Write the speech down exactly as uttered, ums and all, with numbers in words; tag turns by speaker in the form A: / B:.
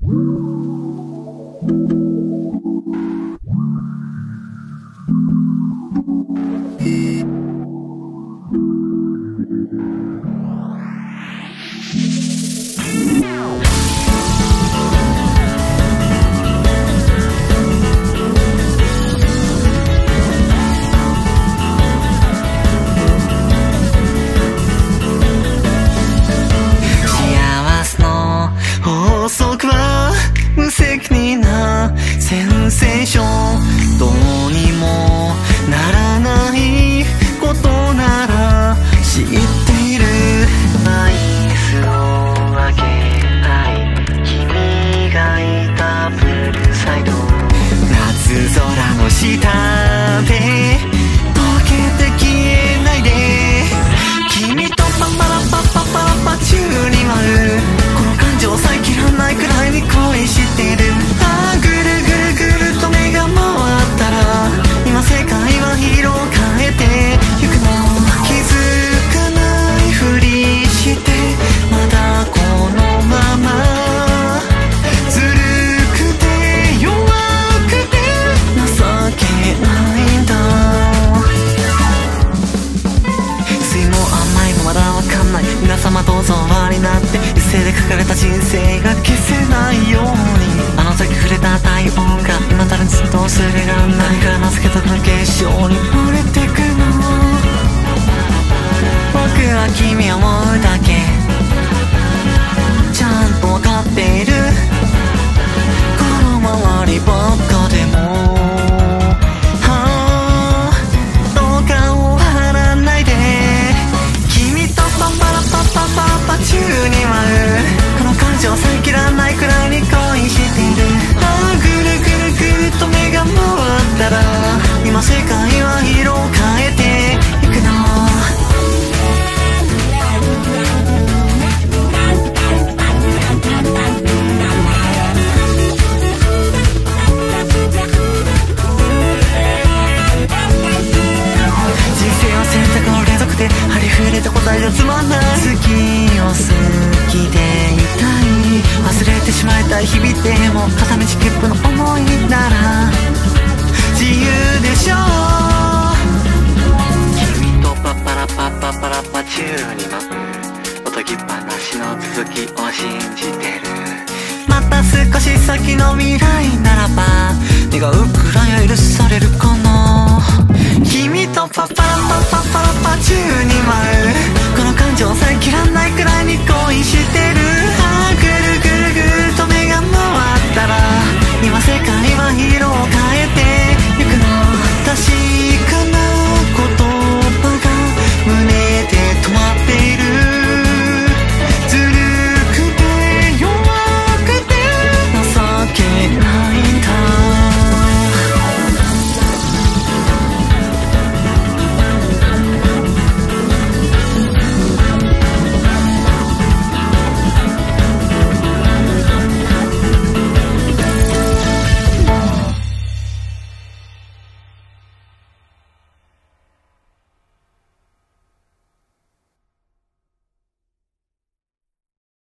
A: センセーションどうにもならないことなら知っているアイスをあげたい君がいたプールサイド夏空の下で溶けて消えないで君とパパラパパパラパ宙に舞うこの感情さえ切らないくらいに恋してるああぐるぐるぐると目が回ったら今世界は色を変えてゆくの気づかないふりしてまだこのままずるくて弱くて情けないんだ酸いも甘いもまだわかんない皆様どうぞお回りになって一斉で書かれた人生が消せないようにあの時触れた体温が今たるにずっと忘れらんないから名付けたこの結晶に惚れてくの僕は君を思うだけちゃんとわかっているこの周りばっかでもはあどうか終わらないで君とパパラパパパパ宙に舞うこの感情さえ切らないくらいに恋しているああぐるぐるぐると目が回ったら今世界は色を変えていくの人生は選択の連続でありふれた答えじゃつまんない好きを好きでいたい忘れてしまいたい日々でも片道切符の思いなら自由でしょう君とパパラパパパラパ宙に舞うおとぎ話の続きを信じてるまた少し先の未来ならば願うくらい許されるかな君とパパラパパパラパ宙に舞うこの感情さえ切らないくらいに恋してる